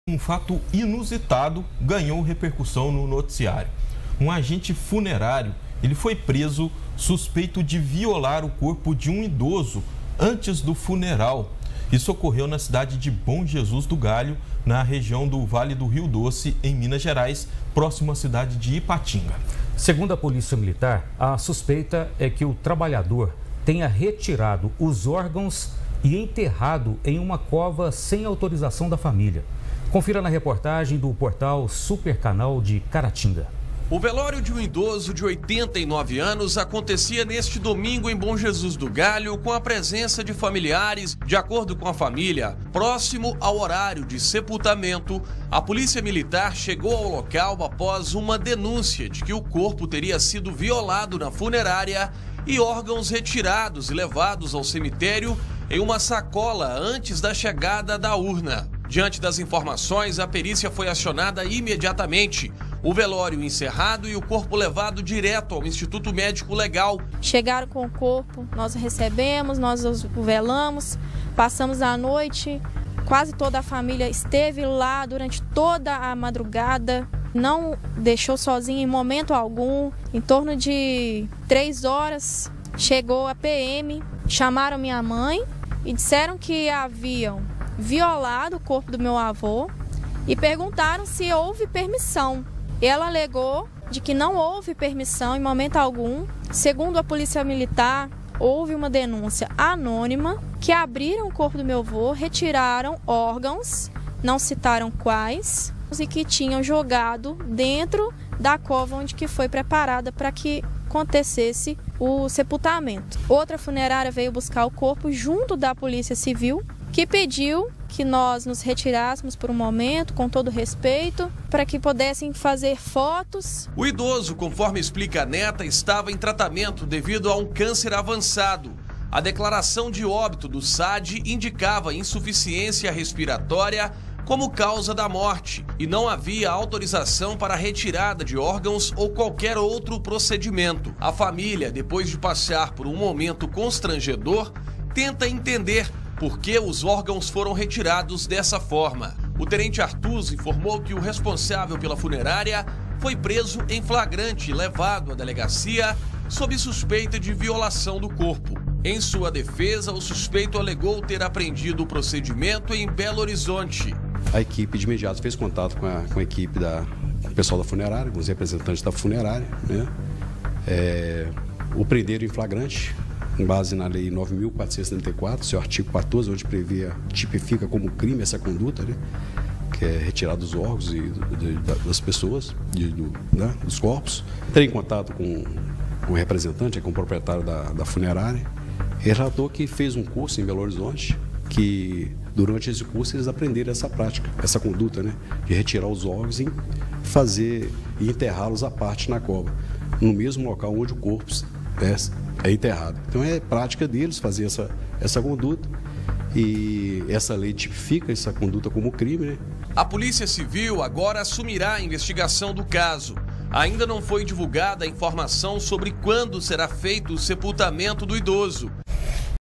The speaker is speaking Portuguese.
Um fato inusitado ganhou repercussão no noticiário. Um agente funerário, ele foi preso suspeito de violar o corpo de um idoso antes do funeral. Isso ocorreu na cidade de Bom Jesus do Galho, na região do Vale do Rio Doce, em Minas Gerais, próximo à cidade de Ipatinga. Segundo a Polícia Militar, a suspeita é que o trabalhador tenha retirado os órgãos e enterrado em uma cova sem autorização da família. Confira na reportagem do portal Super Canal de Caratinga. O velório de um idoso de 89 anos acontecia neste domingo em Bom Jesus do Galho, com a presença de familiares. De acordo com a família, próximo ao horário de sepultamento, a Polícia Militar chegou ao local após uma denúncia de que o corpo teria sido violado na funerária e órgãos retirados e levados ao cemitério em uma sacola antes da chegada da urna. Diante das informações, a perícia foi acionada imediatamente. O velório encerrado e o corpo levado direto ao Instituto Médico Legal. Chegaram com o corpo, nós recebemos, nós o velamos, passamos a noite. Quase toda a família esteve lá durante toda a madrugada. Não deixou sozinho em momento algum. Em torno de 3 horas, chegou a PM, chamaram minha mãe e disseram que haviam violado o corpo do meu avô e perguntaram se houve permissão. Ela alegou de que não houve permissão em momento algum. Segundo a Polícia Militar, houve uma denúncia anônima que abriram o corpo do meu avô, retiraram órgãos, não citaram quais, e que tinham jogado dentro da cova onde que foi preparada para que acontecesse o sepultamento. Outra funerária veio buscar o corpo junto da Polícia Civil, que pediu que nós nos retirássemos por um momento, com todo respeito, para que pudessem fazer fotos. O idoso, conforme explica a neta, estava em tratamento devido a um câncer avançado. A declaração de óbito do SAD indicava insuficiência respiratória como causa da morte e não havia autorização para a retirada de órgãos ou qualquer outro procedimento. A família, depois de passar por um momento constrangedor, tenta entender por que os órgãos foram retirados dessa forma. O tenente Artuz informou que o responsável pela funerária foi preso em flagrante e levado à delegacia sob suspeita de violação do corpo. Em sua defesa, o suspeito alegou ter aprendido o procedimento em Belo Horizonte. A equipe de imediato fez contato com a equipe com o pessoal da funerária, com os representantes da funerária, né? O prenderam em flagrante, com base na Lei 9.474, seu artigo 14, onde tipifica como crime essa conduta, né? Que é retirar dos órgãos e das pessoas, dos corpos. Entrei em contato com o representante, com o proprietário da funerária. Ele relatou que fez um curso em Belo Horizonte, que durante esse curso eles aprenderam essa prática, essa conduta, né? De retirar os órgãos e enterrá-los à parte na cova, no mesmo local onde o corpo é enterrado. Então é prática deles fazer essa conduta e essa lei tipifica essa conduta como crime, né? A Polícia Civil agora assumirá a investigação do caso. Ainda não foi divulgada a informação sobre quando será feito o sepultamento do idoso.